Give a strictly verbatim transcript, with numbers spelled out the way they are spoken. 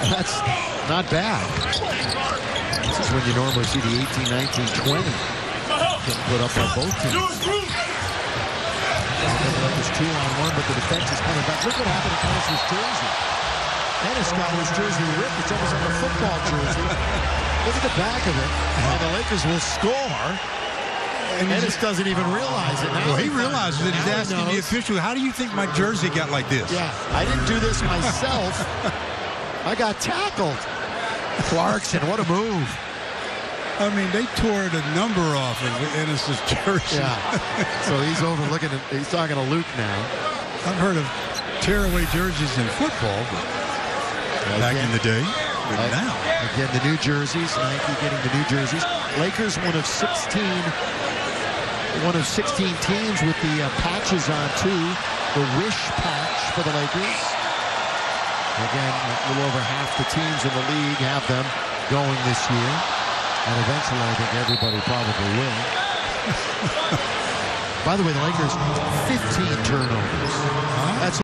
That's not bad. This is when you normally see the eighteen, nineteen, twenty getting put up by both teams. It's two on one, but the defense is coming back. Look what happened to Ennis' jersey. Ennis got his jersey ripped. It's almost like a football jersey. Look at the back of it. And the Lakers will score. And Ennis doesn't even realize it. Now well, he realizes it. He's asking the official, how do you think my jersey got like this? Yeah, I didn't do this myself. I got tackled. Clarkson, what a move. I mean, they tore the number off of Ennis' jersey. Yeah. So he's overlooking it. He's talking to Luke now. I've heard of tear-away jerseys in football, but again, back in the day, but uh, now. Again, the new jerseys. Nike getting the new jerseys. Lakers, one of sixteen, one of sixteen teams with the uh, patches on too. The wish patch for the Lakers. Again, a little over half the teams in the league have them going this year. And eventually, I think everybody probably will. By the way, the Lakers, fifteen turnovers. That's